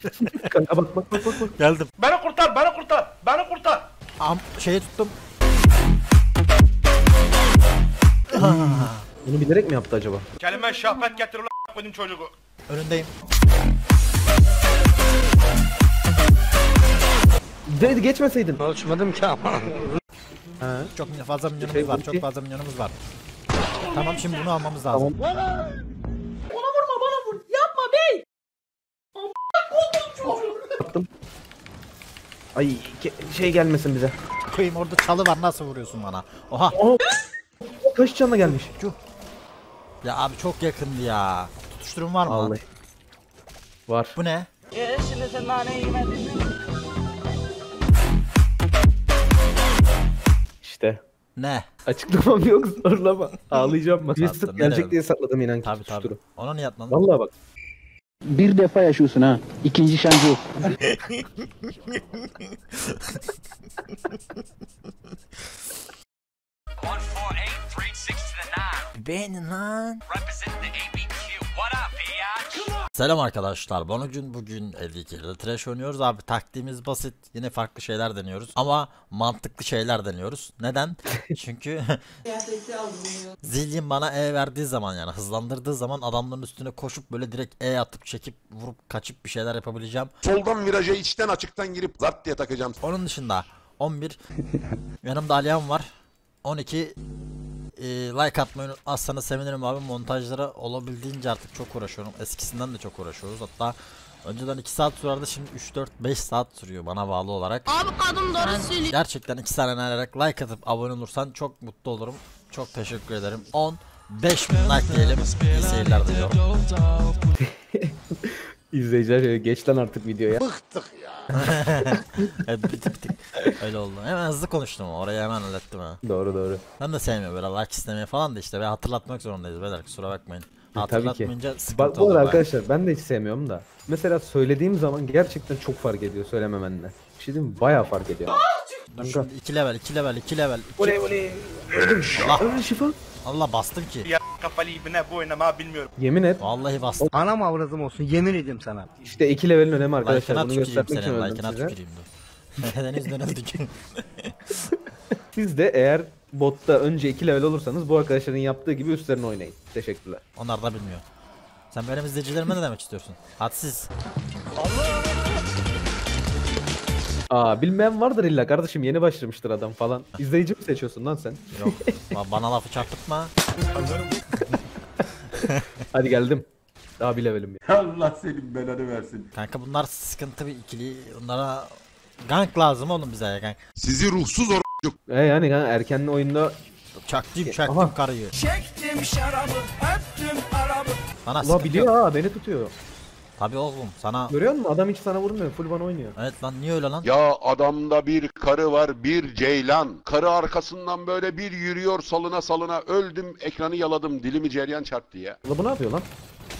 Kanka bak. Geldim. Beni kurtar, beni kurtar, beni kurtar. Şeyi tuttum. Bunu bilerek mi yaptı acaba? Kelime şahbet getir ulan koydum çocuğu. Önündeyim. Dedi geçmeseydin. Ölçmedim ki ama. Çok fazla milyonumuz var. Çok fazla milyonumuz var. Tamam şimdi bunu almamız lazım. Tamam. Bana vur. Yapma bey. Yaptım. Ay şey gelmesin bize. Koyayım orada çalı var, nasıl vuruyorsun bana? Oha. Kaç canına gelmiş. Ya abi çok yakındı ya. Tutuşturum var mı lan? Vallahi. Var. Bu ne? Şimdi sen naneyi yemedin. İşte. Ne? Açıklamam yok, zorlama. Ağlayacağım bak. Sattın, Twisted nereye? gelecek diye sakladım inan ki Tabi tabi. tutuşturu. Ona niye atmadın? Vallahi bak. Bir defa yaşıyorsun ha. İkinci şansı yok. Beğenin lan. Selam arkadaşlar. Bugün Eddie Trash oynuyoruz abi. Taktiğimiz basit. Yine farklı şeyler deniyoruz. Ama mantıklı şeyler deniyoruz. Neden? Çünkü Zillion bana E verdiği zaman, yani hızlandırdığı zaman adamların üstüne koşup böyle direkt E atıp çekip vurup kaçıp bir şeyler yapabileceğim. Soldan viraja içten açıktan girip zart diye takacağım. Onun dışında 11 yanımda Alihan var. 12 like atmayı unutmazsanız sevinirim abi. Montajlara olabildiğince artık çok uğraşıyorum. Eskisinden de çok uğraşıyoruz. Hatta önceden 2 saat sürerdi, şimdi 3-4-5 saat sürüyor bana bağlı olarak. Abi kadın doğru söylüyor. Gerçekten 2 saniye arayarak like atıp abone olursan çok mutlu olurum. Çok teşekkür ederim. 5.000 like diyelim. İyi seyirler diliyorum. İzleyiciler geç lan artık videoya. Evet, bir tık öyle oldu. Hemen hızlı konuştum, orayı hemen hallettim ha. Doğru. Ben de sevmiyorum böyle like istemeye falan da, işte ve hatırlatmak zorundayız beyler, kusura bakmayın. Tabii ki. Hatırlatmayınca sıkıntı Bak bu olur. arada arkadaşlar ben de hiç sevmiyorum da. Mesela söylediğim zaman gerçekten çok fark ediyor söylememenle. Bir şey diyeyim mi? Bayağı fark ediyor. Dur şimdi 2 level. Oley. Öldüm şifa. Allah bastım ki. Ya kafalı ibne bu oynama bilmiyorum. Yemin et. Vallahi bastım. Anam avradım olsun, yemin ediyorum sana. İşte 2 levelin önemi arkadaşlar. Like'ına Bunu tüküreyim göstermek için senin, öldüm like'ına size. tüküreyim dur. Neden yüzünden öldük? Siz de eğer botta önce 2 level olursanız bu arkadaşların yaptığı gibi üstlerine oynayın. Teşekkürler. Onlar da bilmiyor. Sen benim izleyicilerime ne demek istiyorsun? Hadsiz. Bilmeyen vardır illa kardeşim, yeni başlamıştır adam falan. İzleyici mi seçiyorsun lan sen? Yok. Bana lafı çarpıtma. Hadi geldim. Daha bir levelim ya. Allah senin belanı versin. Kanka bunlar sıkıntı bir ikili. Bunlara gank lazım oğlum bize ya, gank. Sizi ruhsuz Yani erkenli oyunda Çaktım Aha. karıyı. Çektim şarabı, öptüm arabı. Bana Ula sıkıntı biliyor yok. ha, beni tutuyor. Tabii oğlum sana. Görüyor musun? Adam hiç sana vurmuyor. Full bana oynuyor. Evet lan, niye öyle lan? Ya adamda bir karı var, bir ceylan. Karı arkasından böyle bir yürüyor salına öldüm, ekranı yaladım, dilimi ceryan çarptı ya. Ula bu ne yapıyor lan?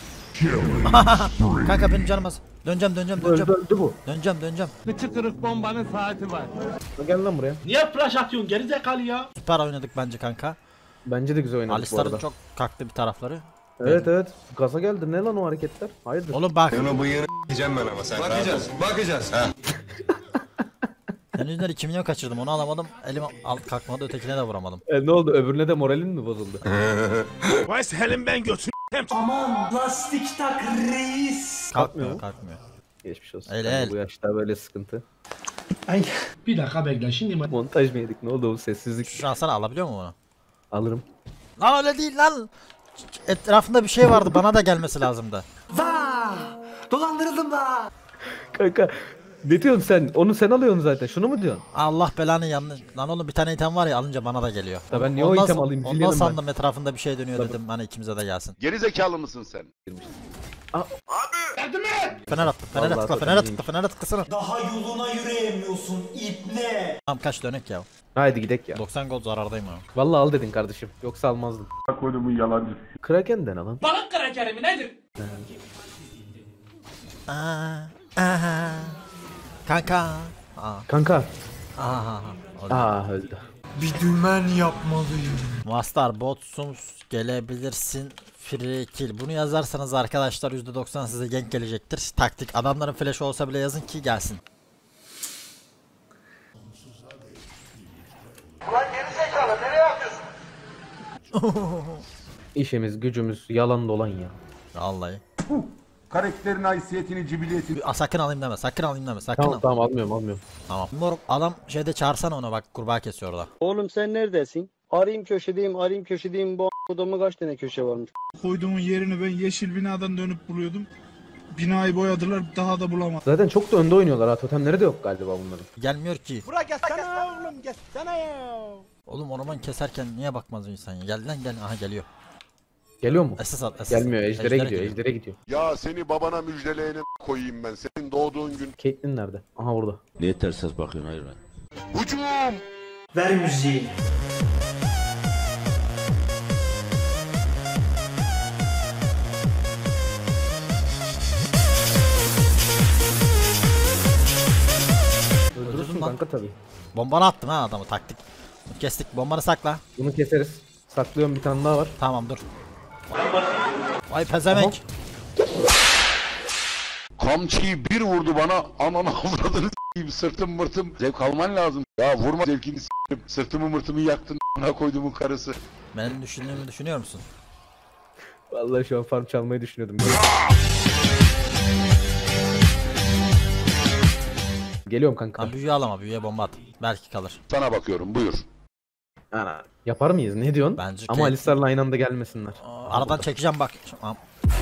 Kanka benim canım az. Döneceğim. Öldü bu. Döneceğim. Kıçı kırık bombanın saati var. Gel lan buraya. Niye flash atıyorsun gerizekalı ya? Süper oynadık bence kanka. Bence de güzel oynadık bu Alistar'ın arada. çok kalktı bir tarafları. Evet. Gaza geldi. Ne lan o hareketler? Hayırdır? Oğlum bak. Onu bıyığını yiyeceğim ben ama sen. Bakacağız. Senin yüzünden 2 milyon kaçırdım, onu alamadım. Elim kalkmadı, ötekine de vuramadım. Ne oldu? Öbürüne de moralin mi bozuldu? Vay senin ben götün. Aman lastik tak reis. Kalkmıyor. Geçmiş olsun. El, Yani el. Bu yaşta böyle sıkıntı. Ay. Bir dakika bekle şimdi. Montaj mı yedik? Ne oldu bu sessizlik? Şu an sana alabiliyor mu bunu? Alırım. Lan öyle değil lan. Etrafında bir şey vardı, bana da gelmesi lazımdı. Dolandırıldım da. Kanka ne diyorsun sen? Onu sen alıyorsun zaten. Şunu mu diyorsun? Allah belanı yanlış. Lan oğlum bir tane item var ya, alınca bana da geliyor. Ya ben niye o item alayım? Ondan Zilyanım ben. sandım etrafında bir şey dönüyor dedim, hani ikimize de gelsin. Geri zekalı mısın sen? Fener attı, Vallahi fener tıklasana. Daha yoluna yürüyemiyorsun ibne. Tamam kaç dönek ya. Haydi gidek ya. 90 gol zarardayım ha. Vallahi al dedin kardeşim. Yoksa almazdım. Kodumun yalancı. Kraken dene lan. Balık krakerimi nedir? Kanka. Kanka. Öldü. Öldü. Bir dümen yapmalıyım. Master botsums gelebilirsin free kill. Bunu yazarsanız arkadaşlar %90 size gank gelecektir. Taktik adamların flash olsa bile yazın ki gelsin. İşimiz gücümüz yalan dolan ya. Vallahi. Karakterin haysiyetini, cibiliyetini... Sakın alayım deme, sakın alayım deme, sakın Tamam al. tamam almıyorum. Tamam. Moruk adam şeyde çağırsana onu, bak kurbağa kesiyor orada. Oğlum sen neredesin? Arayayım köşedeyim bu a**odama kaç tane köşe varmış. Koyduğumun yerini ben yeşil binadan dönüp buluyordum. Binayı boyadılar, daha da bulamadım. Zaten çok da önde oynuyorlar ha. Totemleri de yok galiba bunların. Gelmiyor ki. Buraya gelsene oğlum gelsene ya. Oğlum orman keserken niye bakmaz insan ya? Gel lan gel. Aha geliyor. Geliyor mu? Esas at. Esas. Gelmiyor. Ejder'e gidiyor. geliyor. Ejder'e gidiyor. Ya seni babana müjdeleyene koyayım ben. Senin doğduğun gün. Caitlyn nerede? Aha burada. Niye ters ses bakıyorsun hayır lan? Hücum! Ver müziği. Öldürürsün lan. kanka tabii. Bombanı attım ha adamı, taktik. Kestik, bombanı sakla. Bunu keseriz. Saklıyorum, bir tane daha var. Tamam dur. Vay pezevenk. Kamçıyı bir vurdu bana. Ananı avradını s**eyim. Sırtım mırtım. Zevk alman lazım. Ya vurma zevkini s**eyim. Sırtımı mırtımı yaktın. Bana koyduğumun karısı. Benim düşündüğümü düşünüyor musun? Vallahi şu an farm çalmayı düşünüyordum. Geliyorum kanka. Ha, büyüye alama, büyüye bomba at. Belki kalır. Sana bakıyorum buyur. Ana. Yapar mıyız? Ne diyorsun? Bence Ama Alistar'la aynı anda gelmesinler. Aradan çekeceğim bak. Tamam.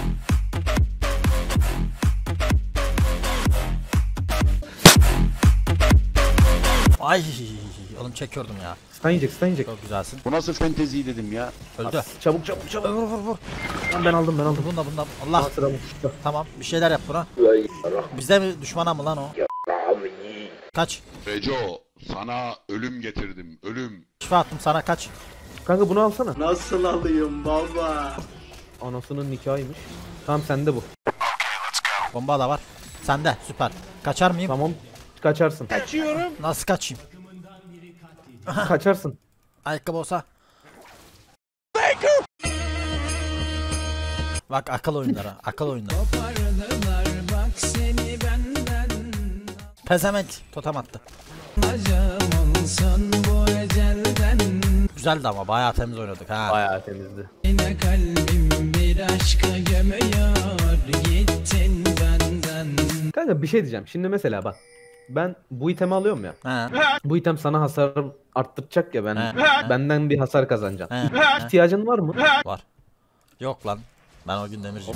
Ay oğlum çekiyordum ya. Stun yiyecek. Çok güzelsin. Bu nasıl fentezi dedim ya. Öldü. Çabuk. Vur. Ben aldım. Bundan. Allah. Sıra bu. Tamam bir şeyler yap buna. Bizde mi düşmana mı lan o? Kaç. Reco sana ölüm getirdim. Ölüm. Şifa attım sana, kaç. Kanka bunu alsana. Nasıl alayım baba? Anasının nikahıymış. Tamam sende bu. Bomba da var. Sende, süper. Kaçar mıyım? Tamam. Kaçarsın. Nasıl kaçayım? Kaçarsın. Ayakkabı olsa. Bak akıl oyunları, akıl oyunları. Pezevenk totem attı. Güzeldi ama bayağı temiz oynadık ha. Bayağı temizdi. Kanka bir şey diyeceğim. Şimdi mesela bak. Ben bu itemi alıyorum ya. He. Bu item sana hasar arttıracak ya, benden bir hasar kazanacaksın. He. İhtiyacın var mı? Var. Yok lan. Ben o gün demirciyim.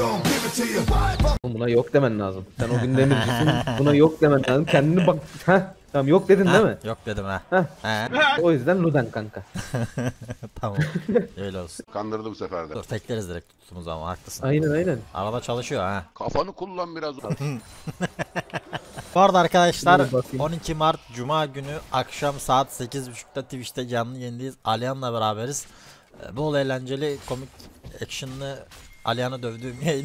Buna yok demen lazım. Sen o gün demircisin. Buna yok demen lazım. Kendini bak. Heh. Tamam yok dedin değil mi? Yok dedim ha. Heh. He. O yüzden Luden kanka. Tamam. Öyle olsun. Kandırdı bu sefer de. Dur tekleriz direkt tuttuğumuz zaman, haklısın. Aynen. Araba çalışıyor ha. Kafanı kullan biraz. Bu arada arkadaşlar Dur bakayım. 12 Mart Cuma günü akşam saat 8.30'da Twitch'te canlı yayındayız. Alihan'la beraberiz. Bol eğlenceli, komik, action'lı Alihan'ı dövdüğüm yayın.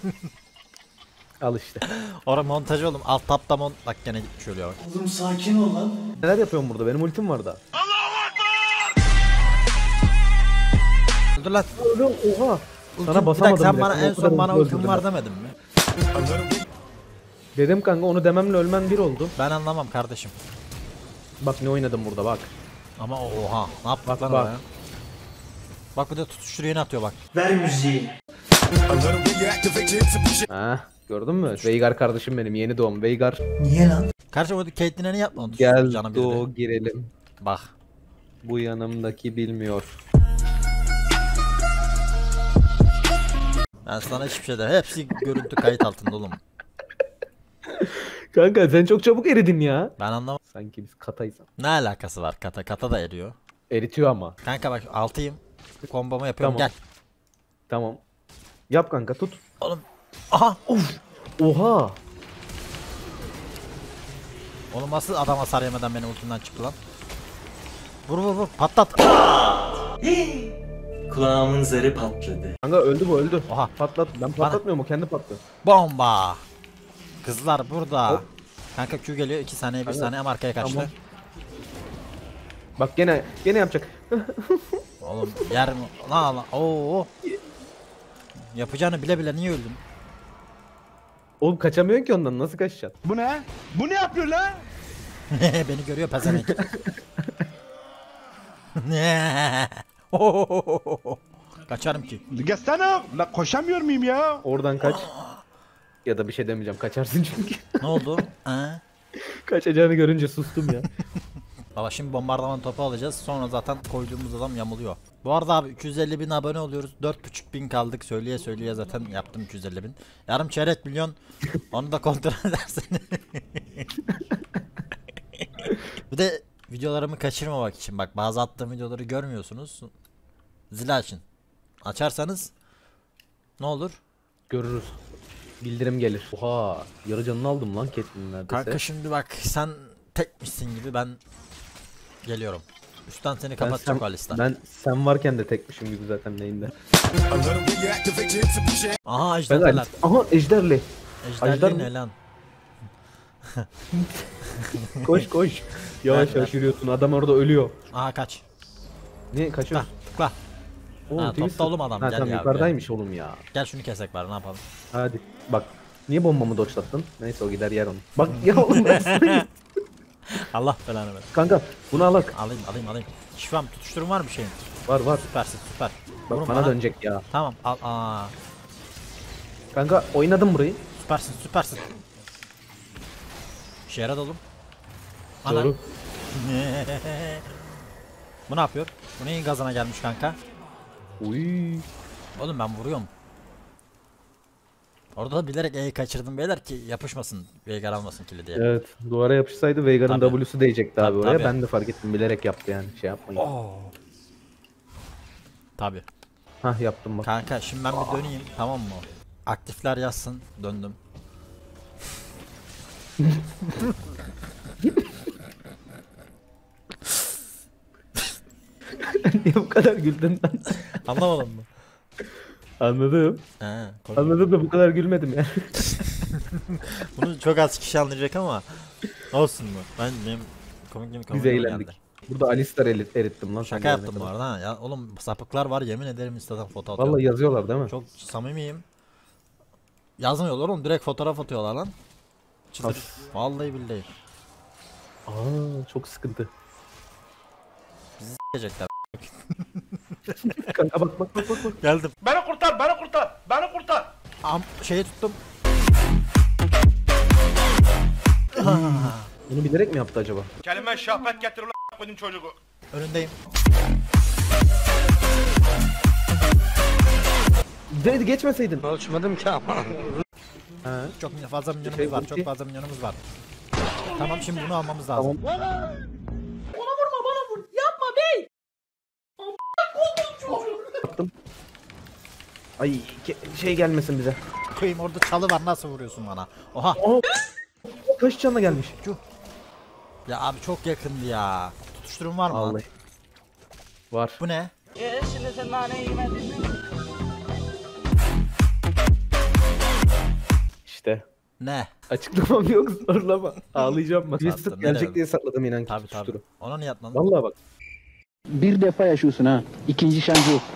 Al işte. Orada montaj oğlum. Alt tapta bak gene gitmiş oluyor. Oğlum sakin ol lan. Neler yapıyorum burada? Benim ultim var da. Öldür lan. Oha. Sana Bir basamadım. dakika, sen bile. bana O en kadar son bana hızlı ultim öldürdüm var ben. demedin mi? Dedim kanka, onu dememle ölmen bir oldu. Ben anlamam kardeşim. Bak ne oynadım burada bak. Ama oha. Ne yaptık Bak, lan bak. oraya? Bak bir de tutuştur yeni atıyor bak. Ver müziği. Ha, gördün mü? Veigar kardeşim benim, yeni doğum Veigar. Niye lan? Kardeşim o Caitlyn'e yapma onu. Gel Canım biri de. do girelim. Bak. Bu yanımdaki bilmiyor. Ben sana hiçbir şey de. Hepsi görüntü kayıt altında oğlum. Kanka sen çok çabuk eridin ya. Ben anlamam. Sanki biz katayız. Ne alakası var kata? Kata da eriyor. Eritiyor ama. Kanka bak 6'yım. Kombomu yapıyorum, Tamam. gel. Tamam. Yap kanka, tut. Oğlum. Aha. Oha. Oğlum nasıl adam hasar yemeden beni ultimden çıktı lan? Vur patlat. Kulağımın zarı patladı. Kanka öldü bu, öldü. Oha. Patlat. Ben patlatmıyorum, o kendi patlıyor. Bomba. Kızlar burada. Hop. Kanka Q geliyor 2 saniye 1 Kanka, saniye ama arkaya kaçtı. tamam. Bak gene yapacak. Oğlum yer mi? Lan lan. Oo. Yapacağını bile bile niye öldün? Oğlum kaçamıyorsun ki ondan, nasıl kaçacaksın? Bu ne? Bu ne yapıyor lan? Beni görüyor pezevenk. Kaçarım ki. Gelsene. La koşamıyor muyum ya? Oradan kaç. Ya da bir şey demeyeceğim, kaçarsın çünkü. Ne oldu? Ha? Kaçacağını görünce sustum ya. Baba şimdi bombardıman topu alacağız. Sonra zaten koyduğumuz adam yamuluyor. Bu arada abi 250.000 abone oluyoruz. 4.500 kaldık. Söyleye zaten yaptım 250.000. Yarım çeyrek milyon. Onu da kontrol edersin. Bir de videolarımı kaçırmamak için bak, bazı attığım videoları görmüyorsunuz. Zil açın. Açarsanız ne olur? Görürüz. Bildirim gelir. Oha, yarı canını aldım lan Caitlyn'in neredeyse. Kanka şimdi bak, sen tekmişsin gibi ben geliyorum. Üstten seni kapatacak Alistar. Ben sen varken de tekmişim gibi zaten neyinde. Aha ejderler. Aha ejderli. Ejderli ne lan? Koş. Yavaş Ver. yürüyorsun, adam orada ölüyor. Aha kaç. Ne kaçıyor? Tıkla. Oğlum, Ha, Twister. topta oğlum adam, Ha, gel tamam, ya, yukarıdaymış oğlum ya. Gel şunu kesek bari, ne yapalım. Hadi bak. Niye bombamı doçlattın? Neyse, o gider yer onu. Bak ya oğlum ben Allah belanı ver. kanka bunu alak. Alayım. Şifam tutuşturum var mı şeyin? Var. Süpersin süper. Bak Vurun bana dönecek ya. Tamam al. Aa, Kanka oynadım burayı. süpersin. İşe yaradı oğlum. Ana. Doğru. Bu ne yapıyor? Bu neyin gazına gelmiş kanka? Uy. Oğlum ben vuruyorum. Orada da bilerek E'yi kaçırdım beyler ki yapışmasın, Veigar almasın kili diye. Evet, duvara yapışsaydı Veigar'ın Tabii. W'su değecekti abi oraya. Tabii. Ben de fark ettim, bilerek yaptı yani, şey yapmayın. Tabi. Hah, yaptım bak. Kanka şimdi ben bir döneyim, tamam mı? Aktifler yazsın, döndüm. Niye bu kadar güldün lan? Anlamadın mı? Anladım. He, Anladım da bu kadar gülmedim yani. bunu çok az kişi anlayacak ama olsun mu? Benim komik Biz eğlendik. geldi. Burada Alistar erittim lan. sen Şaka gelene yaptım bu kadar. arada ha. Ya oğlum sapıklar var, yemin ederim Instagram foto atıyorum. Vallahi yazıyorlar değil mi? Çok samimiyim. Yazmıyorlar oğlum, direkt fotoğraf atıyorlar lan. Çıldır. Vallahi billahi. Aa, çok sıkıntı. Bizi s**ecekler. Kanka bak. Geldim. Beni kurtar. Şeyi tuttum. Bunu bilerek mi yaptı acaba? Kelime şahbet getir ulan koydum çocuğu. Önündeyim. Geçmeseydin. Ölçmedim ki ama. Ha. Çok fazla milyonumuz Şey, var. ulti. Çok fazla milyonumuz var. Tamam şimdi bunu almamız lazım. Baktım. Ay şey gelmesin bize. Koyayım, orada çalı var, nasıl vuruyorsun bana? Oha. Aa, kaç canına gelmiş. Ya abi çok yakındı ya. Tutuşturum var mı lan? Vallahi. Var. Bu ne? İşte. Ne? Açıklamam yok, zorlama. Ağlayacağım ben. Sattım, Twisted ne gelecek demek? diye sakladım inan ki Tabi. tutuşturu. Ona niye atmadın? Vallahi bak. Bir defa yaşıyorsun ha. İkinci şans yok.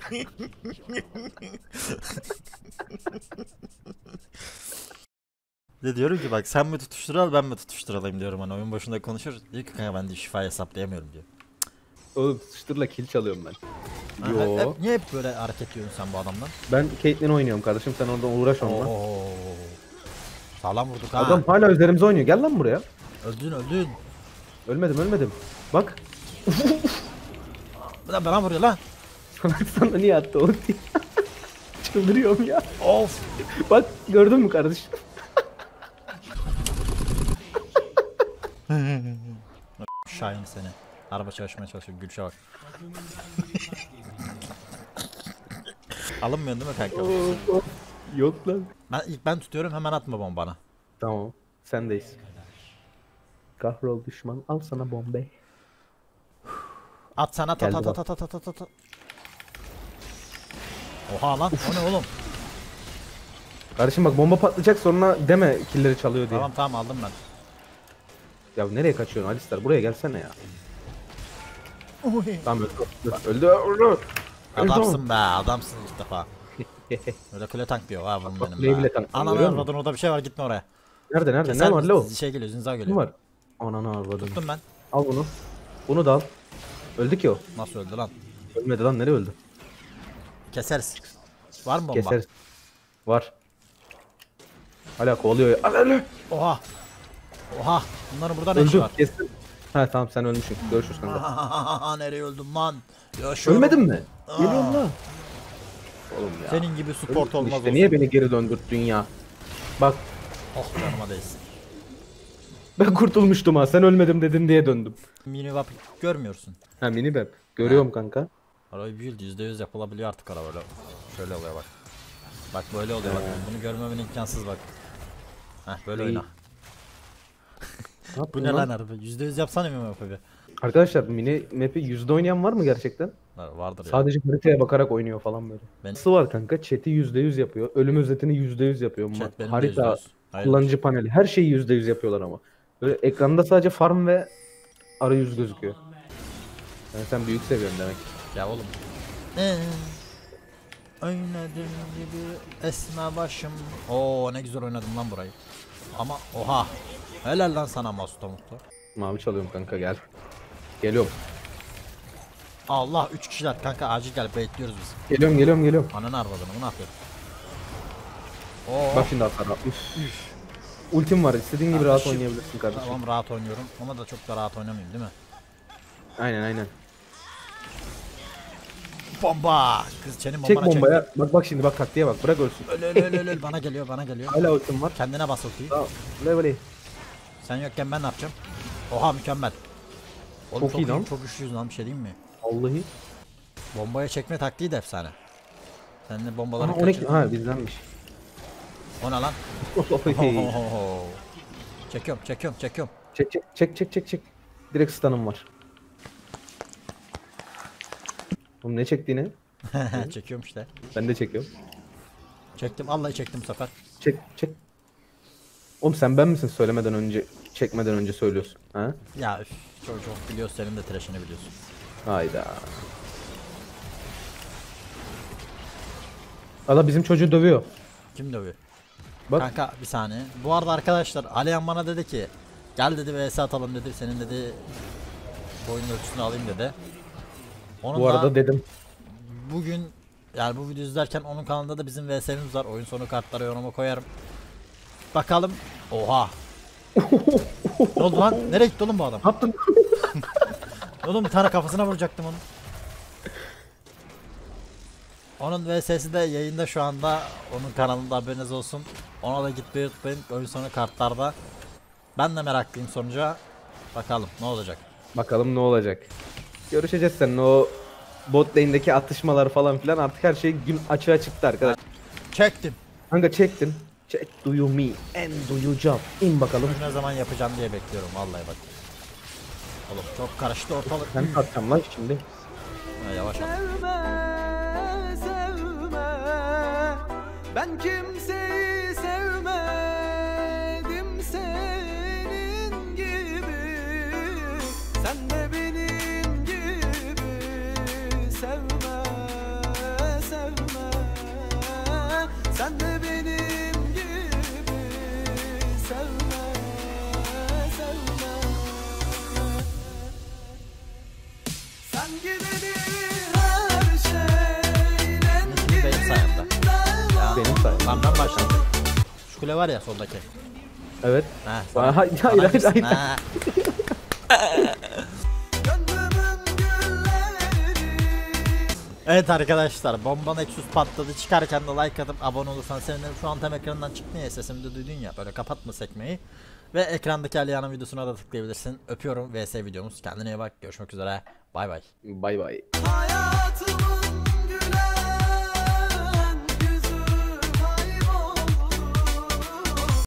De diyorum ki bak, sen mi tutuştur al, ben mi tutuşturalım diyorum, hani oyun başında konuşuruz. Diyor ki kanka ben de şifayı hesaplayamıyorum diyor. Oğlum tutuşturla kill çalıyorum ben. Ha, Yo. niye hep böyle hareket ediyorsun sen bu adamdan? Ben Caitlyn oynuyorum kardeşim, sen oradan uğraş onunla. Oo. Sağlam vurduk ha. Adam hala üzerimize oynuyor. Gel lan buraya. Öldün. Ölmedim. Bak. Bu da bana vuruyor lan. Sana niye attı o diye. Çıldırıyorum ya. Of. Bak gördün mü kardeşim? Şahin seni. Araba çalışmaya çalışıyor, Gülşah bak. Alınmıyorsun değil mi kanka? Yok lan. Ben tutuyorum, hemen atma bombana. Tamam. Sendeyiz. Kahrol düşman, al sana bombe. At sen at. Geldi Oha lan, o ne oğlum? Kardeşim bak, bomba patlayacak, sonra deme killleri çalıyor diye. Tamam aldım ben. Ya nereye kaçıyorsun Alistar? Buraya gelsene ya. Tamam öldü. Adamsın be, adamsın ilk defa. Öyle kule tankıyor ha bunun Bak, benim kuleyi bile be. tanklıyorum, Ananı görüyor musun? avradın, orada bir şey var, gitme oraya. Nerede? Keser Ne var lo? şey geliyor, zinza Ne geliyor. var? Ananı avradım. Tuttum ben. Al bunu. Bunu da al. Öldü ki o. Nasıl öldü lan? Ölmedi lan, nereye öldü? Keseriz. Var mı bomba? Keseriz. Var. Hala kovalıyor ya. Al. Oha. Oha. Bunların burada ne işi Öldü. var? Kestim. Ha tamam, sen ölmüşsün. Görüşürüz kanka. Nereye öldüm lan? Yaşıyorum. Ölmedin mi? Geliyorum lan. Oğlum ya. Senin gibi support Öldün olmaz işte. olsun. Niye beni geri döndürttün ya? Bak Oh canıma değsin. ben kurtulmuştum ha. Sen ölmedim dedin diye döndüm. Mini vap görmüyorsun. Ha mini bep. Görüyorum kanka. Arabayı build %100 yapılabiliyor artık araba böyle. Şöyle oluyor bak. Bak böyle oluyor bak. Bunu görmemen imkansız bak. Heh böyle İyi. oyna. Ne yaptın Bu ne lan? lan araba? %100 yapsana mı yapıyor? Arkadaşlar mini map'i yüzde oynayan var mı gerçekten? Vardır ya. Sadece haritaya bakarak oynuyor falan böyle. Ben- Nasıl var kanka? Chat'i %100 yapıyor. Ölüm özetini %100 yapıyor. Chat benim de Harita, %100. Hayır. kullanıcı paneli, her şeyi %100 yapıyorlar ama. Böyle ekranda sadece farm ve arayüz gözüküyor. Yani sen büyük seviyorsun demek. Ya oğlum. Oynadım gibi esme başım. Oo ne güzel oynadım lan burayı. Ama oha. Helal lan sana Masto Mutlu. Mavi çalıyorum kanka, gel. Geliyorum. Allah 3 kişiler kanka, acil gel, bekliyoruz biz. Geliyorum. Ananı arvadını, bu ne yapıyor? Oo. Bak şimdi hasar. Üf. Ultim var. İstediğin gibi rahat Kardeşim. oynayabilirsin kardeşim. Tamam rahat oynuyorum ama da çok da rahat oynamayayım değil mi? Aynen. Bomba! Kız senin Çek bombana bombaya. Bak şimdi bak taktiğe bak. Bırak ölsün. Öl. Bana geliyor. Hala ultim var. Kendine bas ultiyi. Tamam. Level'i. Sen yokken ben ne yapacağım? Oha mükemmel. Oğlum, Çok iyi lan. Çok güçlüyüz lan, bir şey diyeyim mi? Vallahi. Bombaya çekme taktiği de efsane. Sen de bombaları Aha 12. Ha bizdenmiş. O ne lan? Hey. Çekiyorum. Çek. Direkt stun'ım var. Oğlum ne çektiğini? Çekiyorum işte. Ben de çekiyorum. Çektim, vallahi çektim bu sefer. Çek. Oğlum sen ben misin söylemeden önce, çekmeden önce söylüyorsun? Ha? Ya üf, çok biliyoruz, senin de trash'ini biliyorsun. Hayda. Valla bizim çocuğu dövüyor. Kim dövüyor? Bak. Kanka bir saniye. Bu arada arkadaşlar Alihan bana dedi ki gel dedi vs atalım dedi. Senin dedi boyun ölçüsünü alayım dedi. Onun Bu arada dedim. bugün yani bu video izlerken onun kanalında da bizim vs'miz var. Oyun sonu kartları yoruma koyarım. Bakalım. Oha. Ne oldu lan? Nereye gitti oğlum bu adam? Ne yaptın? Oğlum bir tane kafasına vuracaktım onu. Onun vs'si de yayında şu anda, onun kanalında, haberiniz olsun. Ona da gitmeyi unutmayın oyun sonu kartlarda. Ben de meraklıyım sonuca. Bakalım ne olacak. Bakalım ne olacak. Görüşeceğiz seninle, o bot lane'deki atışmalar falan filan, artık her şey gün açığa çıktı arkadaş. Çektim. Kanka çektin. Check do you me and do you jump. İn bakalım. Ne zaman yapacağım diye bekliyorum vallahi bak. Oğlum çok karıştı ortalık. Ben kalkacağım lan şimdi. Ha, yavaş ol. Ben kimseyi sevmedim senin gibi. Sen de benim gibi sevme. Sen de benim gibi sevme. Sen gideni her şeyden Benim sayemde. Benim sayem. Lan ben başladım. Şu kule var ya soldaki. Evet. Ha, Hayır. Ha. Evet arkadaşlar, bomba Nexus patladı. Çıkarken de like atıp abone olursan sevinirim. Şu an tam ekrandan çıktı ya, sesimi de duydun ya, böyle kapatma sekmeyi. Ve ekrandaki Alihan'ın videosuna da tıklayabilirsin. Öpüyorum. VS videomuz. Kendine iyi bak. Görüşmek üzere. Bay bay. Bay bay. Hayatımı